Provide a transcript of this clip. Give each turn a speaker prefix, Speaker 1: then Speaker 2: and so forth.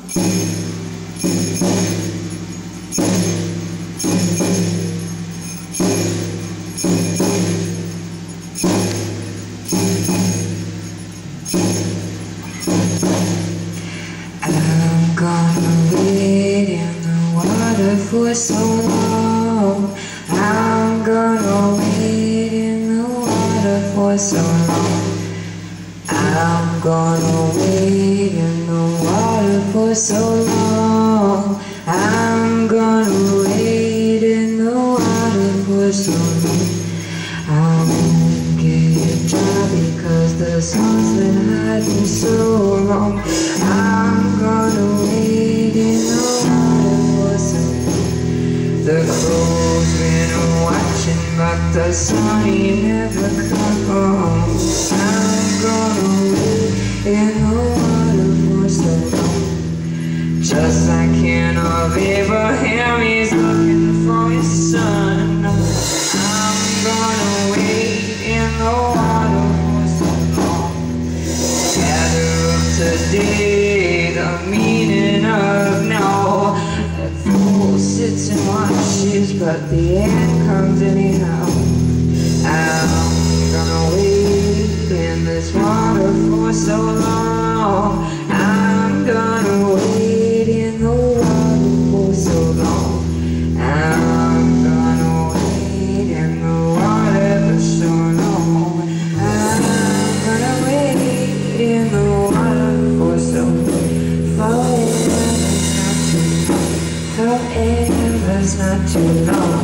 Speaker 1: I'm gonna wait in the water for so long. I'm gonna wait in the water for so long. I'm gonna wait in the water for so long. I'm gonna wait in the water for so long. I won't get dry because the sun's been hiding so long. I'm gonna wait in the water for so long. The crow's been watching, but the sun ain't never come home. I'm gonna wait in the water for so long. Just like King of Abraham, he's looking for his son. I'm gonna wait in the water for so long. Gather up today the meaning of no. The fool sits and watches, but the end comes anyhow. I'm gonna wait in this water for so long. I'm gonna wait in the water for so long. I'm gonna wait in the water for so long. I'm gonna wait in the water for so long. Forever's not too long.